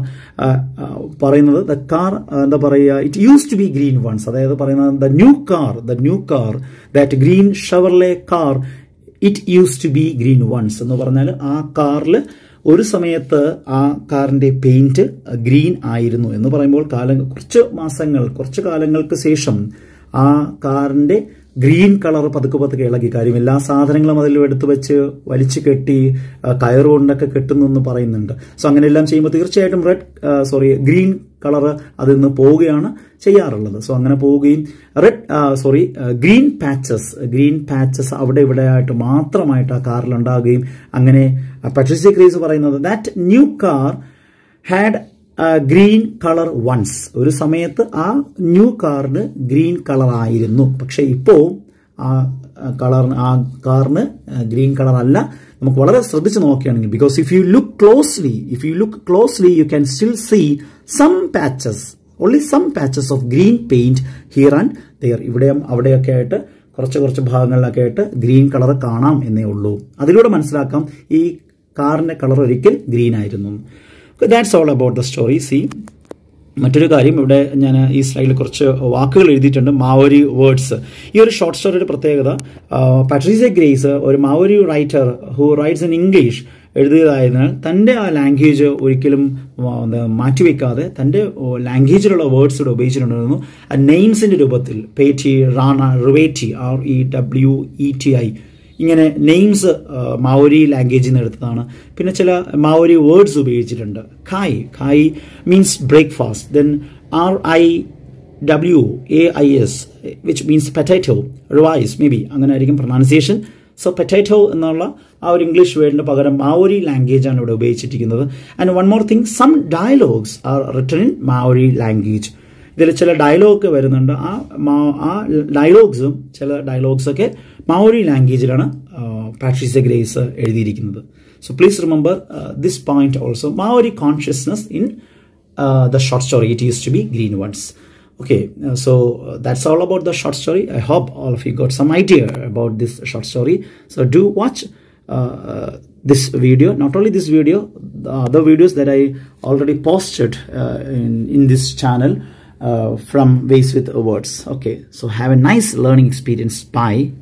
[SPEAKER 1] പറയുന്നത് ദ കാർ എന്താ പറയുക, it use to be green once. അതായത് പറയുന്നത് the new car the new car that green Chevrolet car it use to be green once എന്ന് പറഞ്ഞാൽ ആ കാറിൽ ഒരു സമയത്ത് ആ കാറിന്റെ പെയിന്റ് ഗ്രീൻ ആയിരുന്നു എന്ന് പറയുമ്പോൾ കാലം കുറച്ച് മാസങ്ങൾ കുറച്ച് കാലങ്ങൾക്ക് ശേഷം ആ കാറിന്റെ ഗ്രീൻ കളർ പതുക്കെ പതുക്കെ ഇളകി. കാര്യം എല്ലാ സാധനങ്ങളും അതിൽ എടുത്തു വെച്ച് വലിച്ചു കെട്ടി കയറുകൊണ്ടൊക്കെ കെട്ടുന്നു എന്ന് പറയുന്നുണ്ട്. സോ അങ്ങനെയെല്ലാം ചെയ്യുമ്പോൾ തീർച്ചയായിട്ടും റെഡ് സോറി ഗ്രീൻ കളർ അതിൽ നിന്ന് പോവുകയാണ് ചെയ്യാറുള്ളത്. സോ അങ്ങനെ പോവുകയും red sorry green patches green patches അവിടെ ഇവിടെ ആയിട്ട് മാത്രമായിട്ട് ആ കാറിൽ ഉണ്ടാകുകയും അങ്ങനെ പട്രീഷ്യ ഗ്രേസ് പറയുന്നത് that new car had green colour once. ഒരു സമയത്ത് ആ ന്യൂ കാറിന് ഗ്രീൻ കളർ ആയിരുന്നു, പക്ഷെ ഇപ്പോ ആ കളർ ആ കാറിന് ഗ്രീൻ കളർ അല്ല. നമുക്ക് വളരെ ശ്രദ്ധിച്ച് നോക്കുകയാണെങ്കിൽ because if you look closely if you look closely you can still see some patches only some patches of green paint here and there. ഇവിടെയും അവിടെയൊക്കെ ആയിട്ട് കുറച്ച് കുറച്ച് ഭാഗങ്ങളിലൊക്കെ ആയിട്ട് ഗ്രീൻ കളർ കാണാം എന്നേ ഉള്ളൂ. അതിലൂടെ മനസ്സിലാക്കാം ഈ കാറിന്റെ കളർ ഒരിക്കൽ ഗ്രീൻ ആയിരുന്നു. That's all about the story. See മറ്റൊരു കാര്യം, ഇവിടെ ഞാൻ ഈ സ്ലൈഡിൽ കുറച്ച് വാക്കുകൾ എഴുതിയിട്ടുണ്ട്, മാവോരി വേർഡ്സ്. ഈ ഒരു ഷോർട്ട് സ്റ്റോറിയുടെ പ്രത്യേകത, പട്രീഷ്യ ഗ്രേസ് ഒരു Maori writer who writes in English എഴുതിയതായതിനാൽ തൻ്റെ ആ ലാംഗ്വേജ് ഒരിക്കലും മാറ്റിവെക്കാതെ തൻ്റെ ലാംഗ്വേജിലുള്ള വേർഡ്സ് ഇവിടെ ഉപയോഗിച്ചിട്ടുണ്ടായിരുന്നു. നെയിംസിന്റെ രൂപത്തിൽ Peti, Rana, Reweti, R E W E T I ഇങ്ങനെ നെയിംസ് മാവോരി ലാംഗ്വേജിൽ നിന്ന് എടുത്തതാണ്. പിന്നെ ചില മാവോരി വേർഡ്സ് ഉപയോഗിച്ചിട്ടുണ്ട്. Kai kai means breakfast. Then R I W A I S which means potato. Riwais may be അങ്ങനെ ആയിരിക്കും പ്രൊനൗൺസിയേഷൻ. സോ പൊട്ടാറ്റോ എന്നുള്ള ആ ഒരു ഇംഗ്ലീഷ് വേർഡിന് പകരം മാവോരി ലാംഗ്വേജ് ആണ് ഇവിടെ ഉപയോഗിച്ചിരിക്കുന്നത്. And one more thing, some dialogues are written in Maori language. ഇതിൽ ചില ഡയലോഗ് വരുന്നുണ്ട്. ആ ആ ഡയലോഗ്സും ചില ഡയലോഗ്സൊക്കെ മാവോരി ലാംഗ്വേജിലാണ് പാട്രീഷ്യ ഗ്രേസ് എഴുതിയിരിക്കുന്നത്. So please remember this point also. Maori consciousness in the short story it use to be green once. Okay, uh, so uh, that's all about the short story. I hope all of you got some idea about this short story. So do watch uh, uh, this video. Not only this video, the other videos that I already posted uh, in, in this channel uh, from Ways with Words. Okay, so have a nice learning experience. Bye.